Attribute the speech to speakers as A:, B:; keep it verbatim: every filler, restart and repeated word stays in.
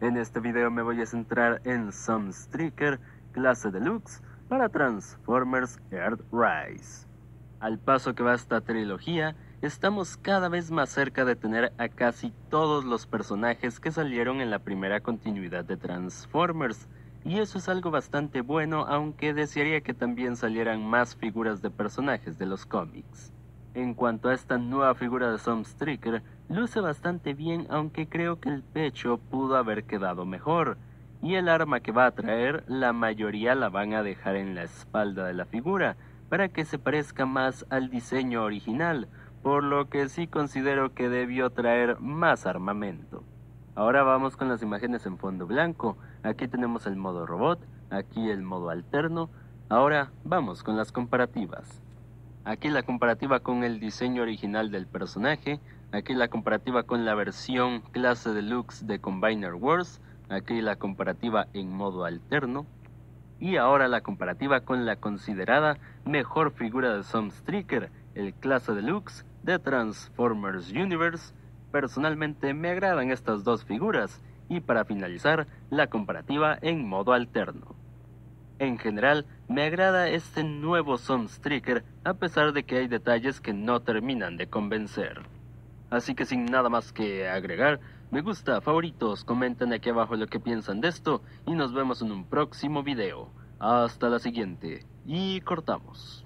A: En este video me voy a centrar en Sunstreaker clase deluxe para Transformers Earthrise. Al paso que va esta trilogía, estamos cada vez más cerca de tener a casi todos los personajes que salieron en la primera continuidad de Transformers, y eso es algo bastante bueno, aunque desearía que también salieran más figuras de personajes de los cómics. En cuanto a esta nueva figura de Sunstreaker, luce bastante bien, aunque creo que el pecho pudo haber quedado mejor, y el arma que va a traer la mayoría la van a dejar en la espalda de la figura, para que se parezca más al diseño original, por lo que sí considero que debió traer más armamento. Ahora vamos con las imágenes en fondo blanco. Aquí tenemos el modo robot, aquí el modo alterno. Ahora vamos con las comparativas. Aquí la comparativa con el diseño original del personaje, aquí la comparativa con la versión clase deluxe de Combiner Wars, aquí la comparativa en modo alterno, y ahora la comparativa con la considerada mejor figura de Sunstreaker, el clase deluxe de Transformers Universe. Personalmente me agradan estas dos figuras, y para finalizar, la comparativa en modo alterno. En general, me agrada este nuevo Sunstreaker, a pesar de que hay detalles que no terminan de convencer. Así que sin nada más que agregar, me gusta, favoritos, comenten aquí abajo lo que piensan de esto, y nos vemos en un próximo video. Hasta la siguiente, y cortamos.